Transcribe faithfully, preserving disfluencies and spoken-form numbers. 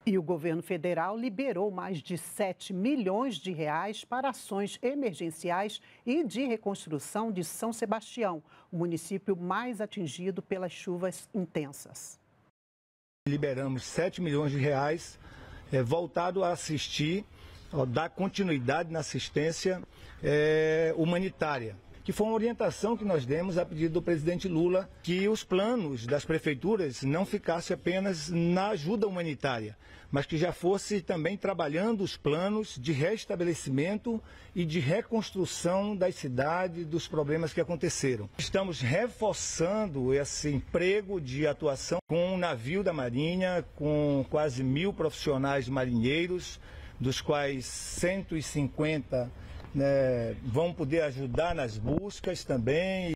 E o governo federal liberou mais de sete milhões de reais para ações emergenciais e de reconstrução de São Sebastião, o município mais atingido pelas chuvas intensas. Liberamos sete milhões de reais é, voltado a assistir, a dar continuidade na assistência é, humanitária, que foi uma orientação que nós demos a pedido do presidente Lula, que os planos das prefeituras não ficassem apenas na ajuda humanitária, mas que já fosse também trabalhando os planos de restabelecimento e de reconstrução das cidades, dos problemas que aconteceram. Estamos reforçando esse emprego de atuação com um navio da Marinha, com quase mil profissionais marinheiros, dos quais cento e cinquenta né, vão poder ajudar nas buscas também.